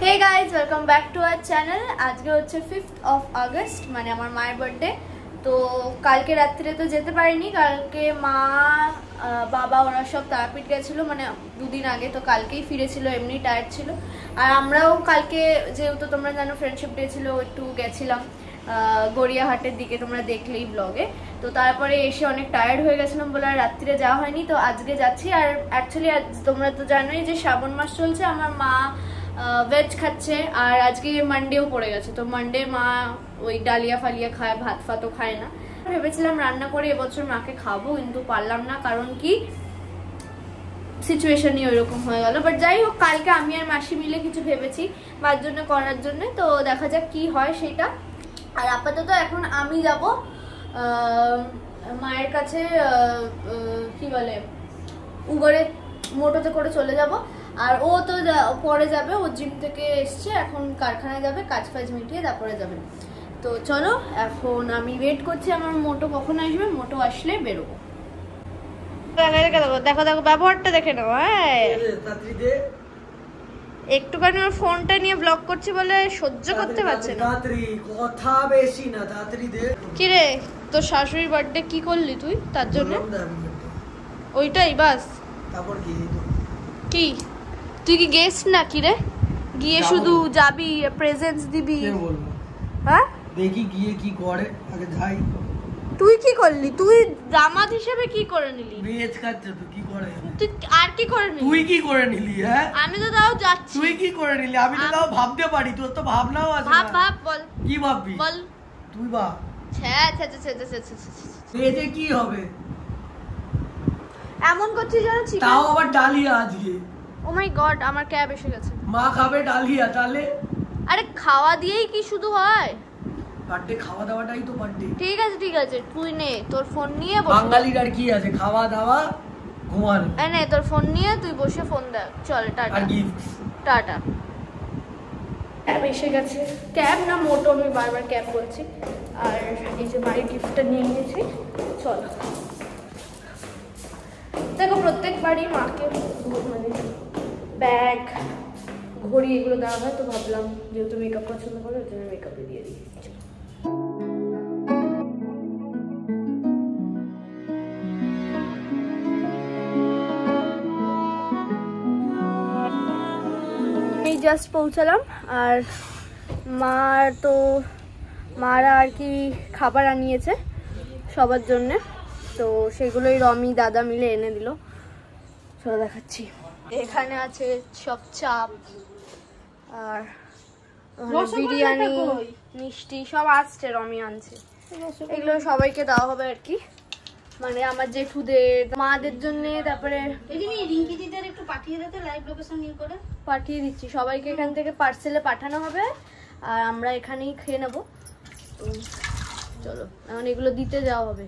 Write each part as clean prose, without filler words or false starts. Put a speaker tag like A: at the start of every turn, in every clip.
A: Hey guys welcome back to our channel. आज के होच्छे 5th of August মানে আমার মায়ের বার্থডে। তো কালকে রাত্রে তো যেতে পারিনি, কালকে মা বাবা ওরা সব তারাপীঠ গেছিল মানে দুদিন আগে, তো কালকেই ফিরেছিল, এমনি টায়ার্ড ছিল। আর আমরাও কালকে যেহেতু তোমরা জানো ফ্রেন্ডশিপ ডে ছিল, একটু গেছিলাম গড়িয়াহাটের দিকে, তোমরা দেখলেই ব্লগে। তো তারপরে এসে অনেক টায়ার্ড হয়ে গেছিলাম বলে আর রাত্রিরে যাওয়া হয়নি। তো আজকে যাচ্ছি। আর অ্যাকচুয়ালি তোমরা তো জানোই যে শ্রাবণ মাস চলছে, আমার মা ভেজ খাচ্ছে আর আজকে মানডেও পড়ে গেছে। তো মানডে মা ওই ডালিয়া ফালিয়া খায়, ভাত ফাতও খায় না। ভেবেছিলাম রান্না করে এবছর মাকে খাবো, কিন্তু পারলাম না, কারণ কি সিচুয়েশনই ওইরকম হয়ে গেল। বাট যাই হোক, কালকে আমি আর মাসি মিলে কিছু ভেবেছি মার জন্য করার জন্য, তো দেখা যাক কি হয় সেটা। আর আপাতত এখন আমি যাব মায়ের কাছে, কি বলে উবরে মোটোতে করে চলে যাব। আর ও তো পরে যাবে, ও জিম থেকে এসছে, এখন কারখানায় যাবে, কাজ ফাজ মিটিয়ে তারপরে যাবে। তো চলো এখন আমি ওয়েট করছি আমার মোটো কখন আসবে, মোটো আসলে বেরোবো। দেখো দেখো ব্যবহারটা দেখে নাও। হ্যাঁ একটুখানি ওর ফোনটা নিয়ে ব্লক করছি বলে সহ্য করতে পারছে না।
B: কথা বেশি না, তাড়াতাড়ি দে।
A: কি রে তোর শাশুড়ির বার্থডে কি করলি তুই তার জন্য? ওইটাই বাস।
B: তারপর
A: কি তুই কি গেস্ট না কি রে? গিয়ে শুধু যাবি, প্রেজেন্স দিবি? হ্যাঁ
B: দেখি গিয়ে কি করে, আগে যাই।
A: তুই কি করলি? তুই দামাদ হিসেবে কি করে নিলি?
B: ভেজ খাচ্ছে তো কি করে?
A: তুই আর কি করে নিলি?
B: তুই কি করে নিলি? হ্যাঁ
A: আমি তো তাও যাচ্ছি।
B: তুই কি করে নিলি? আমি তো তাও ভাবতে পারি, তোর তো ভাবনাও আছে।
A: ভাব ভাব, বল
B: কি ভাববি
A: বল।
B: তুই ভাব। ভেজে কি হবে?
A: এমন করছিস যেন চিকেন।
B: তাও আবার ডালিয়া আজকে।
A: ও মাই গড, আমার ক্যাব এসে গেছে।
B: মা খাবে ডালিয়া, তাহলে
A: আরে খাওয়া দিয়েই কি শুধু হয়?
B: বার্থডে খাওয়া দাওয়াটাই তো বার্থডে।
A: ঠিক আছে ঠিক আছে, তুই নে তোর ফোন নিয়ে বস।
B: বাঙালির আর কি আছে, খাওয়া দাওয়া ঘুমানো।
A: এই নে তোর ফোন নিয়ে তুই বসে ফোন দেখ। চল টাটা।
B: আর গিফট
A: টাটা। ক্যাব এসে গেছে, ক্যাব না মোটো, আমি বারবার ক্যাব বলছি। আর এই যে বাড়ির গিফটটা নিয়ে নিয়েছি, চলো। দেখো প্রত্যেকবারই মাকে মানে ব্যাগ ঘড়ি এগুলো দেওয়া হয়, তো ভাবলাম যেহেতু মেকআপ পছন্দ করে ওই জন্য মেকআপে দিয়ে দিই। এই জাস্ট পৌঁছালাম। আর মারা আর কি খাবার আনিয়েছে সবার জন্যে, তো সেগুলোই রমি দাদা মিলে এনে দিল। চলো দেখাচ্ছি। এখানে আছে সব চাপ আর বিরিয়ানি, মিষ্টি সব আসছে, রমি আনছে। এগুলো সবাইকে দেওয়া হবে আর কি, মানে আমার জেঠুদের, মাদের জন্য। তারপরে
C: রিঙ্কি দিদের একটু পাঠিয়ে দিতে, লাইভ লোকেশন নিয়ে করে
A: পাঠিয়ে দিচ্ছি সবাইকে। এখান থেকে পার্সেলে পাঠানো হবে আর আমরা এখানেই খেয়ে নেবো। তো চলো এখন এগুলো দিতে যাওয়া হবে।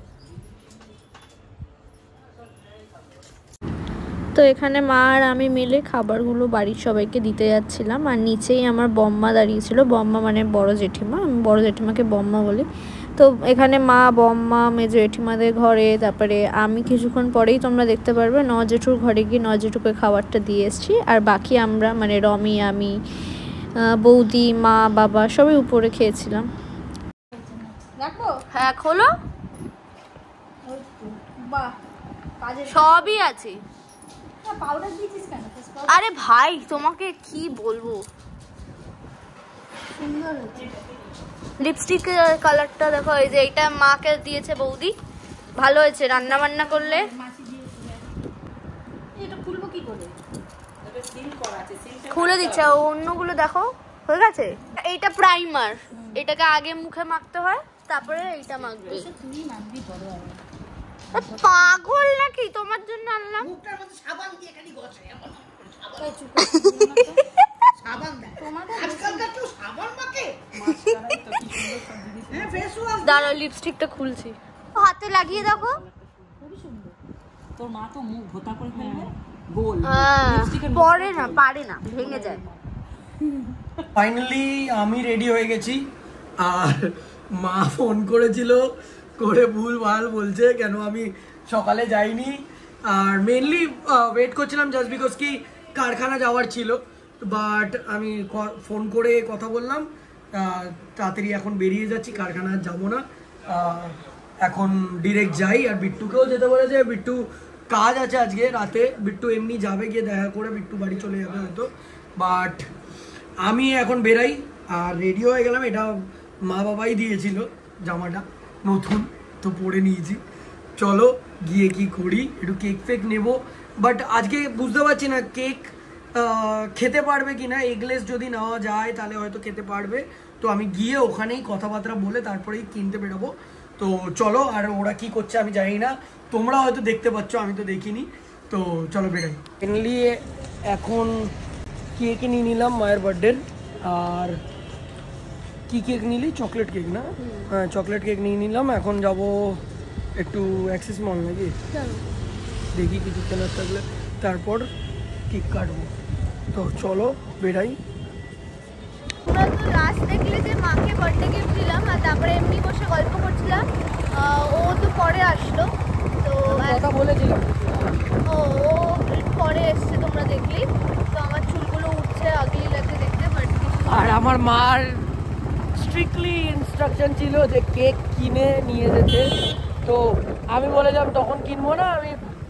A: তো এখানে মা আর আমি মিলে খাবারগুলো বাড়ির সবাইকে দিতে যাচ্ছিলাম। আর নিচেই আমার বম্মা দাঁড়িয়েছিল, বম্মা মানে বড় জেঠিমা, আমি বড় জেঠিমাকে বম্মা বলি। তো এখানে মা, বম্মা, মেজো জেঠিমাদের ঘরে, তারপরে আমি কিছুক্ষণ পরেই তোমরা দেখতে পারবে জেঠুর ঘরে গিয়ে জেঠুকে খাবারটা দিয়ে এসেছি। আর বাকি আমরা মানে রমি, আমি, বৌদি, মা, বাবা সবাই উপরে খেয়েছিলাম।
C: দেখো।
A: হ্যাঁ খোলো,
C: বাহ
A: সবই আছে।
C: পাউডার দিয়েছিস কেন?
A: আরে ভাই তোমাকে কি বলবো,
C: সুন্দর হচ্ছে
A: লিপস্টিক কালারটা দেখো। এই যে এটা মাকে দিয়েছে বৌদি, ভালো হয়েছে রান্না বান্না করলে।
C: এটা খুলবো কি করে?
A: খুলে দিচ্ছে, অন্যগুলো দেখো হয়ে গেছে। এইটা প্রাইমার, এটাকে আগে মুখে মাখতে হয়, তারপরে এইটা মাখবে।
C: তুই মানবি বড় হবে।
A: পাগল নাকি, তোমার জন্য আনলাম।
C: মুখটার মধ্যে সাবান দিয়ে খালি ঘষে এমন সাবান দেয় তোমাদের। আজকালকার কেউ সাবান মাখে? হ্যাঁ ফেস ওয়াশ।
A: দাঁড়াও লিপস্টিকটা খুলছি, হাতে লাগিয়ে দেখো।
C: খুবই সুন্দর। তোর মা তো মুখ ভোতা করে ফেলবে গোল।
A: পরে না, পারে না, ভেঙে যায়।
B: ফাইনালি আমি রেডি হয়ে গেছি। আর মা ফোন করেছিল, করে ভুল ভাল বলছে কেন আমি সকালে যাইনি। আর মেনলি ওয়েট করছিলাম জাস্ট বিকজ কি কারখানা যাওয়ার ছিল। বাট আমি ফোন করে কথা বললাম, তাড়াতাড়ি এখন বেরিয়ে যাচ্ছি, কারখানায় যাবো না, এখন ডিরেক্ট যাই। আর বিট্টুকেও যেতে বলেছে, বিট্টু কাজ আছে আজকে রাতে, বিট্টু এমনি যাবে, গিয়ে দেখা করে বিট্টু বাড়ি চলে যাবে হয়তো। বাট আমি এখন বেরাই আর রেডি হয়ে গেলাম। এটা মা বাবাই দিয়েছিল জামাটা, নতুন তো পরে নিয়েছি। চলো গিয়ে কি করি, একটু কেক ফেক নেবো। বাট আজকে বুঝতে পারছি না কেক খেতে পারবে কি না। এগলেস যদি নেওয়া যায় তাহলে হয়তো খেতে পারবে। তো আমি গিয়ে ওখানেই কথাবার্তা বলে তারপরেই কিনতে বেরোবো। তো চলো, আর ওরা কি করছে আমি জানি না, তোমরা হয়তো দেখতে পাচ্ছ, আমি তো দেখিনি। তো চলো বেরাই। মেনলি এখন কেক নিয়ে নিলাম মায়ের বার্থডের। আর কি কেক নিলি? চকলেট কেক না? হ্যাঁ চকলেট কেক নিয়ে নিলাম। এখন যাব একটু অ্যাক্সেস মল নাকি, দেখি কিছু কেনার থাকলে, তারপর কেক কাটবো। তো চলো বেরাই।
A: তোমরা তো লাস্ট দেখলে যে মাকে বার্থডে গিফট দিলাম, আর তারপরে এমনি বসে গল্প করছিলাম। ও তো পরে আসলো, তো
B: কথা বলেছিলাম।
A: ও পরে এসছে, তোমরা দেখলেই। তো আমার চুলগুলো উঠছে, আগলি লাগছে দেখতে। বাট
B: আর আমার মার স্ট্রিক্টলি ইনস্ট্রাকশন ছিল যে কেক কিনে নিয়ে যেতে। তো আমি বলেছিলাম তখন কিনবো না, আমি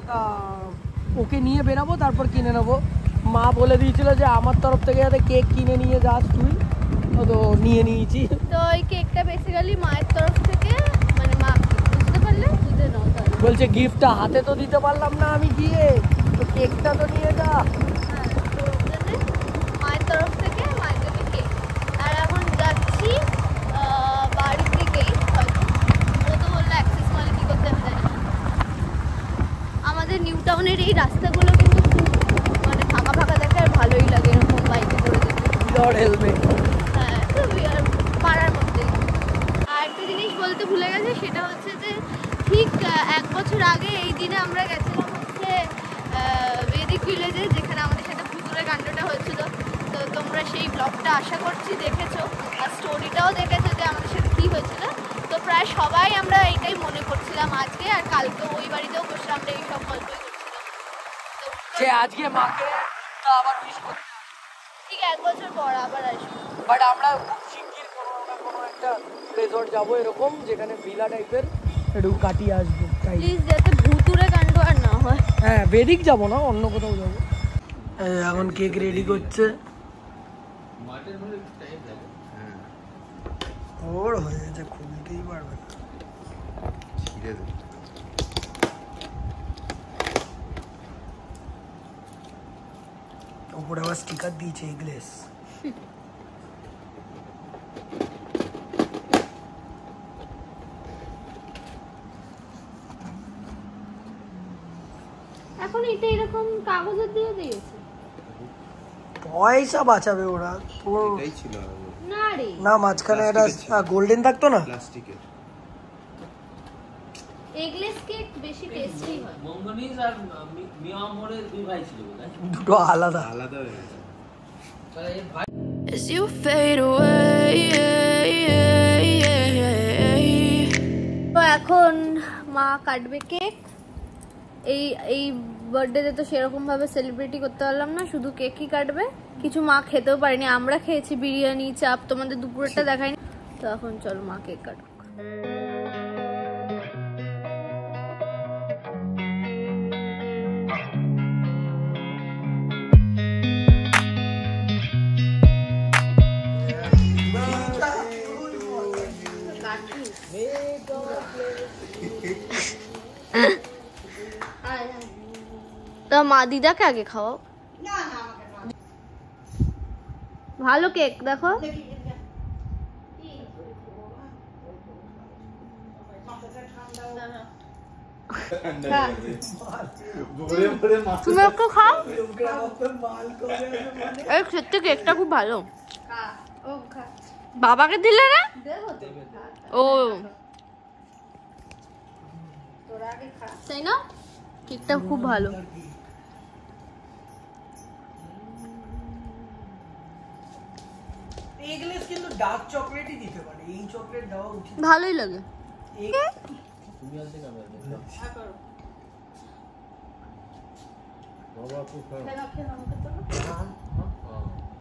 B: ওকে নিয়ে বেরাবো, তারপর কিনে নেবো। মা বলে দিয়েছিল যে আমার তরফ থেকে যাতে কেক কিনে নিয়ে যাস তুই, তো নিয়ে নিয়েছি।
A: তো এই কেকটা বেসিক্যালি মায়ের তরফ থেকে, মানে মা বুঝতে পারলে, বুঝে নাও তাহলে।
B: বলছে গিফটটা হাতে তো দিতে পারলাম না আমি গিয়ে, তো কেকটা তো নিয়ে যা।
A: হ্যাঁ, তো ওর জন্যে মায়ের তরফ থেকে মায়ের জন্য কেক। আর এখন যাচ্ছি বাড়ির দিকেই হয়তো। ও তো বললো অ্যাক্সেস মলে কী করতে আমি জানি না। আমাদের নিউ টাউনের এই রাস্তাগুলো কিন্তু খুব মানে ফাঁকা ফাঁকা দেখে, আর ভালোই লাগে এরকম বাইকে করে যেতে।
B: Without helmet.
A: হ্যাঁ, তো পাড়ার মধ্যেই। আর একটা জিনিস বলতে ভুলে গেছে, সেটা হচ্ছে যে ঠিক 1 বছর আগে এই দিনে আমরা গেছিলাম হচ্ছে বেদিক ভিলেজে, যেখানে আমাদের সাথে ভুতুরে কাণ্ডটা হয়েছিল। তো তোমরা সেই ব্লগটা আশা করছি দেখেছো, আর স্টোরিটাও দেখেছো যে আমাদের সাথে কী হয়েছিল। তো প্রায় সবাই আমরা এইটাই মনে করছিলাম আজকে, আর কালকে ওই বাড়িতেও বসে আমরা এইসব গল্পই করছিলাম।
B: যে আজকে মাকে আবার মিস করতে,
A: ঠিক 1 বছর পর আবার আসবো।
B: বাট আমরা খুব শিগগির কোনো একটা রিসর্ট যাবো এরকম, যেখানে ভিলা টাইপের, একটু কাটিয়ে আসবো তাই।
A: প্লিজ যাতে ভুতুরে কাণ্ড আর না হয়।
B: হ্যাঁ বেদিক যাবো না, অন্য কোথাও যাবো। এখন কেক রেডি করছে, ওর হয়ে গেছে, খুলতেই পারবে না। উপরে আবার স্টিকার দিয়েছে এগলেস।
A: এখন এটা এরকম কাগজের দিয়ে দিয়েছে,
B: পয়সা বাঁচাবে ওরা।
A: না রে
B: না মাঝখানে একটা গোল্ডেন থাকতো না,
D: প্লাস্টিকের।
A: এগলেস কেক বেশি টেস্টি হয়।
C: মঙ্গনিজ আর মিয়ামরের দুই ভাই ছিল বোধহয়,
B: দুটো আলাদা
D: আলাদা হয়ে গেছে।
E: As you fade away,
A: তো এখন মা কাটবে কেক। এই বার্থডেতে তো সেরকম ভাবে সেলিব্রেটই করতে পারলাম না, শুধু কেকই কাটবে। কিছু মা খেতেও পারেনি, আমরা খেয়েছি বিরিয়ানি, চাপ, তোমাদের দুপুরেরটা দেখাইনি। তো এখন চলো মা কেক কাটুক। তা মা দিদাকে আগে খাওয়াও। ভালো কেক দেখো। তুমি একটু খাও, এই সত্যি কেকটা খুব ভালো। বাবাকে দিলে না? ও তাই না, কেকটা খুব ভালো।
B: এগলেস কিন্তু ডার্ক চকলেটই দিতে পারে, এই চকলেট দেওয়া উচিত।
A: ভালোই লাগে।
C: তুমি আসলে না বাবা খুব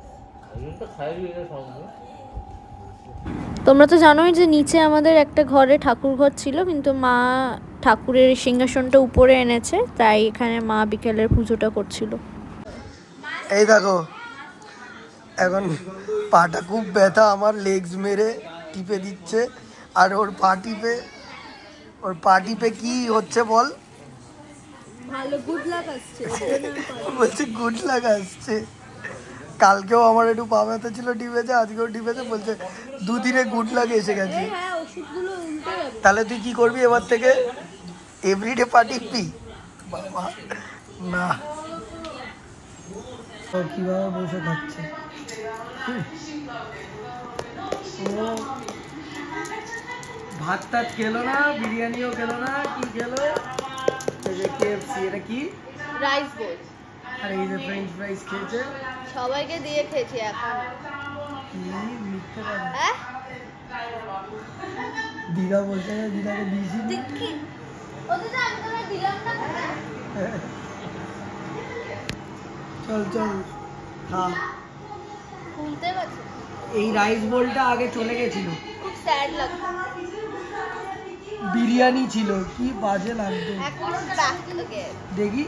A: তোমরা তো জানোই যে নিচে আমাদের একটা ঘরে ঠাকুর ঘর ছিল, কিন্তু মা ঠাকুরের সিংহাসনটা উপরে এনেছে, তাই এখানে মা বিকেলের পুজোটা করছিল।
B: এই দেখো এখন পাটা খুব ব্যথা আমার, লেগস মেরে টিপে দিচ্ছে। আর ওর পা টিপে কি হচ্ছে বল?
A: ভালো গুড লাক আসছে।
B: বলছে গুড লাক আসছে। কালকেও আমার একটু পা ব্যথা ছিল, টিপেছে, আজকেও টিপেছে, বলছে দুদিনে গুড লাক এসে গেছে। তাহলে তুই কি করবি এবার থেকে? এভরিডে পা টিপবি? বাবা না, কিভাবে বসে খাচ্ছে। ভাত টাত খেলো না, বিরিয়ানিও খেলো না, কি খেলো? KFC, এটা কি?
A: Rice bowl.
B: আর এই যে ফ্রেঞ্চ ফ্রাইস খেয়েছে,
A: সবাইকে দিয়ে খেয়েছি। এখন
B: মিথ্যে কথা।
A: হ্যাঁ,
B: দিদা বলছে না, দিদাকে দিয়েছি।
A: ওদের আমি তোমায় দিলাম না।
B: চল চল খা।
A: শুনতে পাচ্ছ?
B: এই রাইস বোলটা আগে চলে গেছিল,
A: খুব স্যাড লাগছে।
B: বিরিয়ানি ছিল, কি বাজে লাগতো।
A: এখন ব্যাক अगेन
B: দেখি,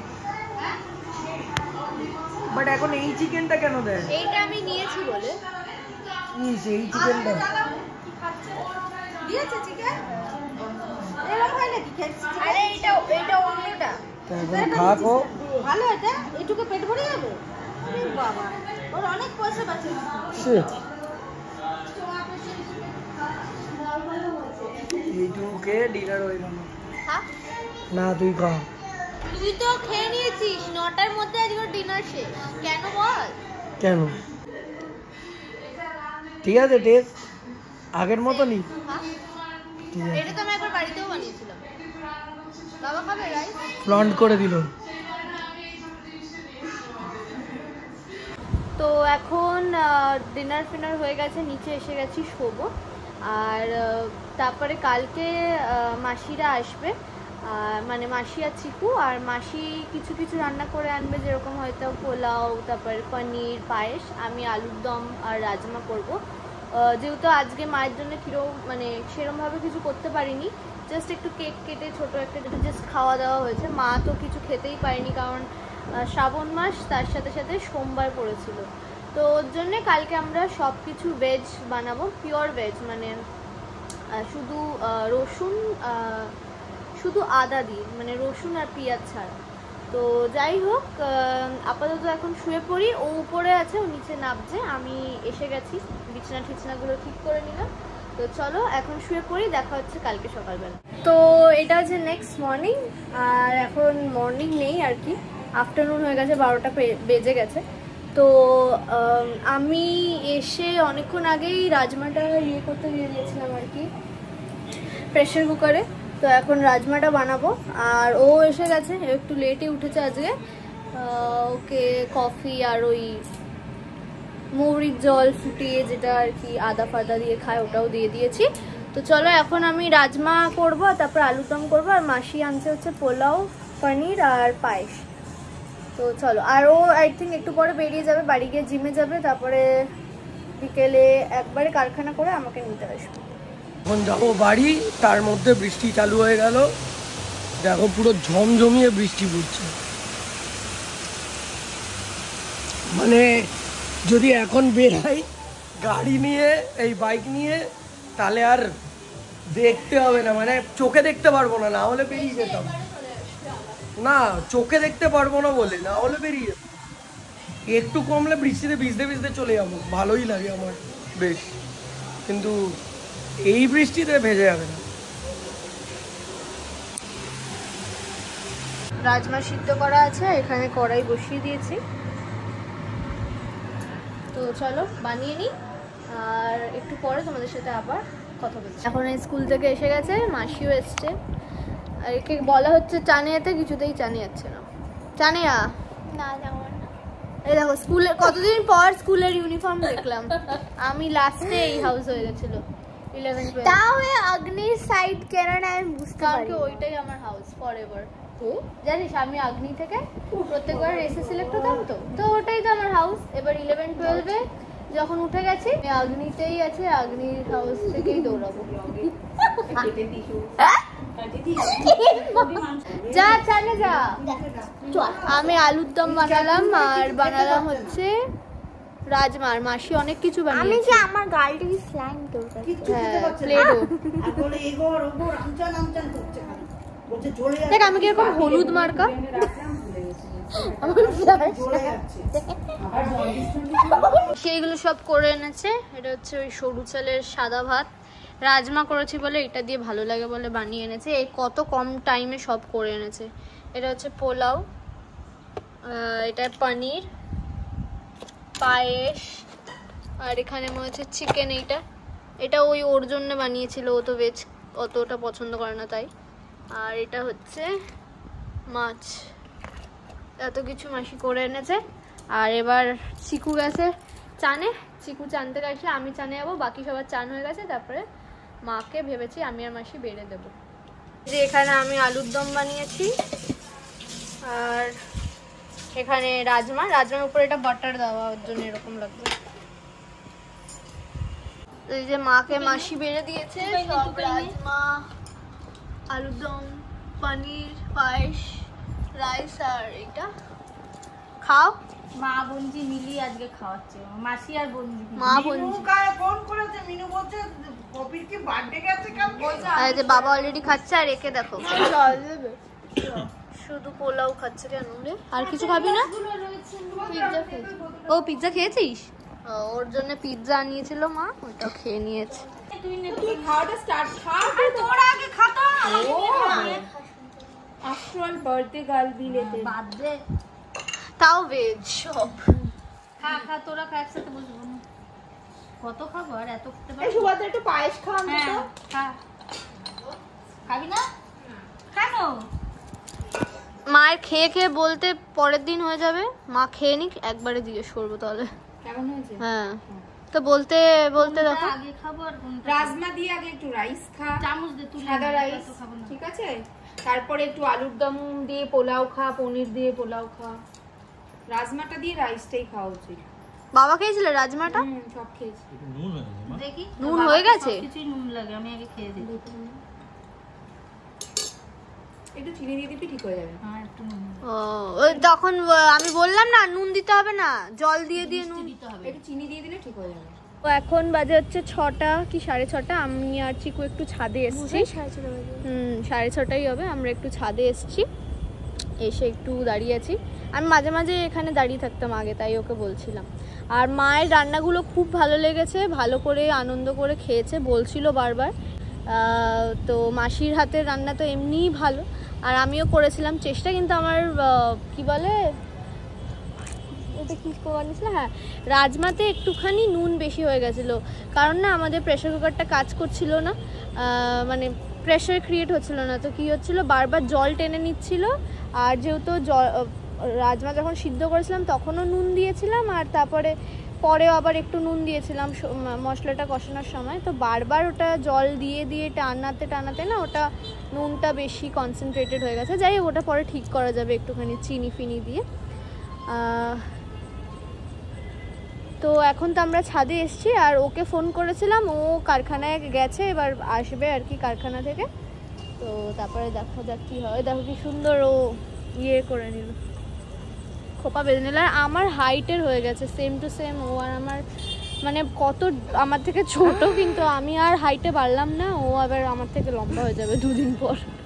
B: বাট এখন এই চিকেনটা কেন দেয়?
A: এইটা আমি নিয়েছি বলে।
B: এই চিকেনটা
A: দিয়েছে চিকেন? এরকম হয় নাকি? আরে এটা অন্যটা।
B: এখন খাকো
A: ভালো, এটা এটুকু পেট ভরে যাবে? আরে বাবা, ওর অনেক পয়সা বাঁচে।
B: এইটুকে ডিনার হয়ে গেল।
A: হ্যাঁ
B: না তুই খা।
A: তুই তো খেয়ে নিয়েছিস 9টার মধ্যে, আজকে ডিনার শেষ। কেন বল?
B: কেন? ঠিক আছে, টেস্ট আগের মতনই। ঠিক আছে,
A: এটা তো আমি একবার বাড়িতেও বানিয়েছিলাম। বাবা খাবে রাইস?
B: ফ্লন্ট করে দিল।
A: তো এখন ডিনার ফিনার হয়ে গেছে, নিচে এসে গেছি শোবো। আর তারপরে কালকে মাসিরা আসবে, মানে মাসি আর চিকু। আর মাসি কিছু কিছু রান্না করে আনবে, যেরকম হয়তো পোলাও, তারপরে পনির, পায়েস। আমি আলুর দম আর রাজমা করব। যেহেতু আজকে মায়ের জন্য মানে সেরকমভাবে কিছু করতে পারিনি, জাস্ট একটু কেক কেটে ছোটো একটা জাস্ট খাওয়া দাওয়া হয়েছে। মা তো কিছু খেতেই পারেনি, কারণ শ্রাবণ মাস, তার সাথে সাথে সোমবার পড়েছিল। তো ওর জন্যে কালকে আমরা সব কিছু ভেজ বানাবো, পিওর ভেজ, মানে শুধু রসুন, শুধু আদা দিয়ে, মানে রসুন আর পেঁয়াজ ছাড়া। তো যাই হোক, আপাতত এখন শুয়ে পড়ি। ও উপরে আছে, ও নিচে নামছে, আমি এসে গেছি, বিছানা ঠিছনাগুলো ঠিক করে নিলাম। তো চলো এখন শুয়ে পড়ি, দেখা হচ্ছে কালকে সকালবেলা। তো এটা হচ্ছে নেক্সট মর্নিং, আর এখন মর্নিং নেই আর কি, আফটারনুন হয়ে গেছে, 12টা বেজে গেছে। তো আমি এসে অনেকক্ষণ আগেই রাজমাটা করতে দিয়ে দিয়েছিলাম আর কি, প্রেশার কুকারে। তো এখন রাজমাটা বানাবো। আর ও এসে গেছে, একটু লেটে উঠেছে আজকে। ওকে কফি আর ওই মৌরির জল ফুটিয়ে, যেটা আর কি আদা ফাদা দিয়ে খায়, ওটাও দিয়ে দিয়েছি। তো চলো এখন আমি রাজমা করবো, তারপর আলুর দম করবো। আর মাসি আনছে হচ্ছে পোলাও, পনির আর পায়েস। তো চলো, আর ও আই থিঙ্ক একটু পরে বেরিয়ে যাবে, বাড়ি গিয়ে জিমে যাবে, তারপরে বিকেলে একবারে কারখানা করে আমাকে নিতে আসবে।
B: এখন যাবো বাড়ি, তার মধ্যে বৃষ্টি চালু হয়ে গেল। দেখো পুরো ঝমঝমিয়ে বৃষ্টি পড়ছে। মানে যদি এখন বেরাই গাড়ি নিয়ে, এই বাইক নিয়ে, তাহলে আর দেখতে হবে না, মানে চোখে দেখতে পারবো না, না হলে বেরিয়ে যেতাম। না চোখে দেখতে পারবো না বলে, না হলে বেরিয়ে যেতাম। একটু কমলে বৃষ্টিতে ভিজতে ভিজতে চলে যাবো, ভালোই লাগে আমার বেশ, কিন্তু এই বৃষ্টিতে ভেজে যাবে না।
A: রাজমা সিদ্ধ করা আছে, এখানে কড়াই বসিয়ে দিয়েছি। তো চলো বানিয়ে নিই, আর একটু পরে তোমাদের সাথে আবার কথা বলছি। এখন স্কুল থেকে এসে গেছে, মাসিও এসছে। আর একে বলা হচ্ছে চানে যেতে, কিছুতেই চানে যাচ্ছে না। চানে না যাবো না। এই দেখো স্কুলের কতদিন পর স্কুলের ইউনিফর্ম দেখলাম আমি। লাস্টে এই হাউস হয়ে গেছিল 11-12।
D: তাও অগ্নির সাইড কেন না আমি বুঝতে পারি।
A: ওইটাই আমার হাউস ফরএভার। জানিস আমি আগ্নি থেকে প্রত্যেকবার রেসে সিলেক্ট হতাম, তো ওটাই তো আমার হাউস। এবার 11-12-এ যখন উঠে গেছি আগ্নিতেই আছে, আগ্নির হাউস থেকেই দৌড়াবো। যা চালে যা। আমি আলুর দম বানালাম আর বানালাম হচ্ছে রাজমার। মাসি অনেক কিছু বানিয়েছে।
D: আমি কি আমার গালটি স্লাইম তোর কাছে?
A: হ্যাঁ, প্লেডো। দেখ আমি কিরকম হলুদ মার্কা। সেইগুলো সব করে এনেছে। এটা হচ্ছে ওই সরু চালের সাদা ভাত, রাজমা করেছি বলে এটা দিয়ে ভালো লাগে বলে বানিয়ে এনেছে। এই কত কম টাইমে সব করে এনেছে। এটা হচ্ছে পোলাও, এটা পনির, পায়েস, আর এখানে মনে হচ্ছে চিকেন। এটা ওই ওর জন্য বানিয়েছিল, ও তো ভেজ অতটা পছন্দ করে না তাই। আর এটা হচ্ছে মাছ। এত কিছু মাসি করে এনেছে। আর এবার চিকু গেছে চানে, চিকু চানতে গেছে, আমি চানে যাবো। বাকি সবার চান হয়ে গেছে। তারপরে মাকে ভেবেছি আমি আর মাসি বেড়ে দেবো। যে এখানে আমি আলুর দম বানিয়েছি, আর এখানে রাজমার উপরে এটা বাটার দেওয়া, ওর জন্য এরকম লাগবে। এই যে মাকে মাসি বেড়ে দিয়েছে সব রাজমা, আলুর দম, পনির, পায়েস, রাইস। আর এটা খাও।
C: মা বঞ্জি মিলিয়ে আজকে খাওয়াচ্ছে, মাসি আর বঞ্জি।
A: মা বঞ্জি
C: ফোন করেছে, মিনু বলছে কপির কি বার্থডে গেছে কালকে।
A: এই যে বাবা অলরেডি খাচ্ছে। আর একে দেখো শুধু পোলাও খাচ্ছে কেন রে? আর কিছু খাবি না? ও পিৎজা খেয়েছিস? ওর জন্য পিৎজা আনিয়েছিল মা, ওটা খেয়ে নিয়েছে।
C: তুই খাওয়াটা স্টার্ট খা, তোর আগে খা তো। আফটার বার্থডে গার্ল দিলেতে বার্থডে
A: তাও ভেজ সব।
C: খা তোরা খা একসাথে বসবো। কত খাবো আর এত খেতে পারবো? এই সুবাদে একটু পায়েস খা অন্তত। খা। খাবি না? কেন?
A: মায়ের খেয়ে খেয়ে বলতে পরের দিন হয়ে যাবে। মা খেয়ে নিক, একবারে জিজ্ঞেস করবো তাহলে
C: কেমন হয়েছে।
A: হ্যাঁ, তো বলতে বলতে দেখো।
C: আগে খাবো আর রাজমা দিয়ে আগে একটু রাইস খা, চামচ দে তুই, সাদা রাইস, ঠিক আছে? তারপরে একটু আলুর দম দিয়ে পোলাও খা, পনির দিয়ে পোলাও খা। রাজমাটা দিয়ে রাইসটাই খাওয়া উচিত।
A: বাবা খেয়েছিল রাজমাটা?
C: সব খেয়েছি। দেখি
A: নুন হয়ে গেছে।
C: কিছুই নুন লাগে, আমি আগে খেয়ে দিই। একটু চিনি দিয়ে দিবি, ঠিক হয়ে যাবে। হ্যাঁ, একটু নুন।
A: ওই তখন আমি বললাম না নুন দিতে হবে না, জল দিয়ে দিয়ে নুন দিতে হবে।
C: একটু চিনি দিয়ে দিলে ঠিক হয়ে যাবে।
A: তো এখন বাজে হচ্ছে 6টা কি 6:30। আমি আর চিকু একটু ছাদে এসেছি। 6:30 হবে। আমরা একটু ছাদে এসেছি, এসে একটু দাঁড়িয়ে আছি। আমি মাঝে মাঝে এখানে দাঁড়িয়ে থাকতাম আগে, তাই ওকে বলছিলাম। আর মায়ের রান্নাগুলো খুব ভালো লেগেছে, ভালো করে আনন্দ করে খেয়েছে, বলছিল বারবার। তো মাসির হাতের রান্না তো এমনিই ভালো, আর আমিও করেছিলাম চেষ্টা। কিন্তু আমার কি বলে এটা কি বানিয়েছিল, হ্যাঁ রাজমাতে একটুখানি নুন বেশি হয়ে গেছিলো। কারণ না আমাদের প্রেশার কুকারটা কাজ করছিল না, মানে প্রেশার ক্রিয়েট হচ্ছিল না। তো কী হচ্ছিলো, বারবার জল টেনে নিচ্ছিল। আর যেহেতু রাজমা যখন সিদ্ধ করেছিলাম তখনও নুন দিয়েছিলাম, আর তারপরে পরেও আবার একটু নুন দিয়েছিলাম মশলাটা কষানোর সময়। তো বারবার ওটা জল দিয়ে দিয়ে টানাতে টানাতে না ওটা নুনটা বেশি কনসেন্ট্রেটেড হয়ে গেছে। যাই হোক, ওটা পরে ঠিক করা যাবে একটুখানি চিনি ফিনি দিয়ে। তো এখন তো আমরা ছাদে এসেছি, আর ওকে ফোন করেছিলাম, ও কারখানায় গেছে, এবার আসবে আর কি কারখানা থেকে। তো তারপরে দেখা যাক কী হয়। দেখো কি সুন্দর ও ইয়ে করে নিল, খোপা বেঁধে নিল। আর আমার হাইটের হয়ে গেছে সেম টু সেম। ও আর আমার মানে কত আমার থেকে ছোট, কিন্তু আমি আর হাইটে বাড়লাম না, ও আবার আমার থেকে লম্বা হয়ে যাবে 2 দিন পর।